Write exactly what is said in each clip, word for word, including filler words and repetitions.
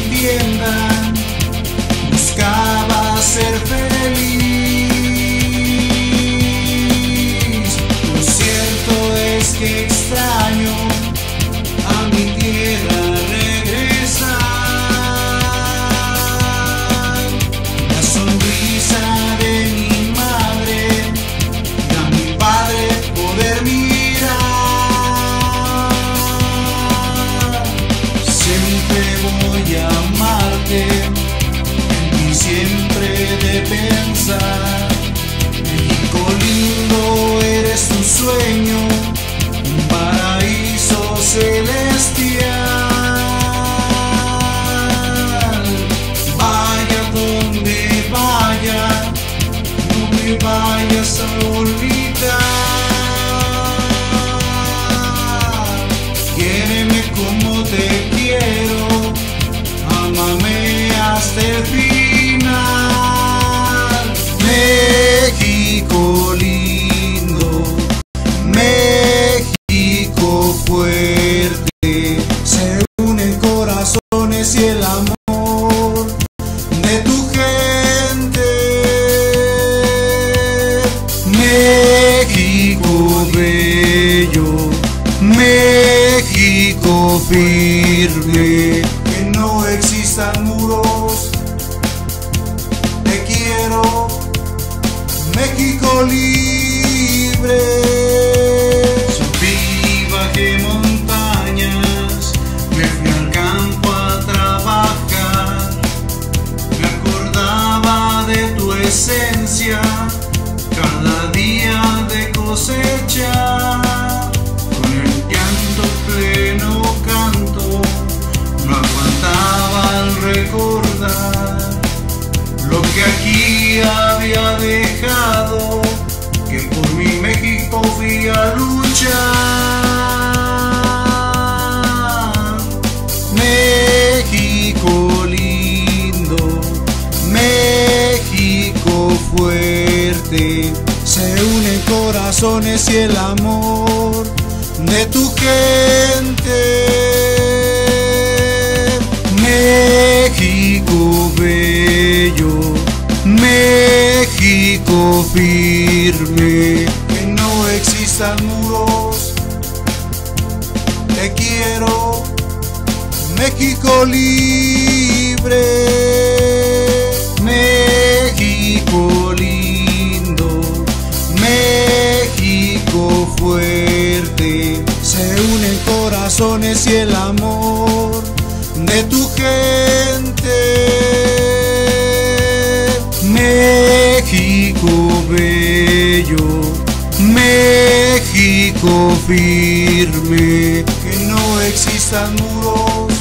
entiendan, buscaba ser feliz. Lo cierto es que extraño a mi tierra regresar. La sonrisa de mi madre y a mi padre poder mirar. Siempre voy a amarte, en mí siempre de pensar. México lindo, eres un sueño, un paraíso celestial. Vaya donde vaya, no me vayas a olvidar. Quiéreme como te quiero, ámame hasta el final. México lindo, México fuerte, se unen corazones y el amor de tu gente. México bello, México firme, que no existan muros. Te quiero, México libre. Subí y bajé montañas, me fui al campo a trabajar. Me acordaba de tu esencia, cada día de cosechar. Con el llanto pleno canto, no aguantaba al recordar lo que aquí había dejado, que por mi México fui a luchar. México lindo, México fuerte, se unen corazones y el amor de tu gente. México bello, México firme, que no existan muros. Te quiero, México libre. México lindo, México fuerte, se unen corazones y el amor de tu gente. México bello, México firme, que no existan muros.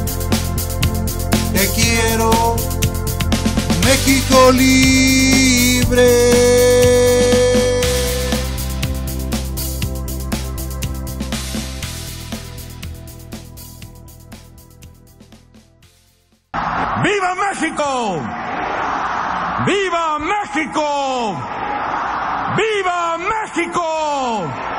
Te quiero, México libre. ¡Viva México! ¡Viva México! ¡Viva México!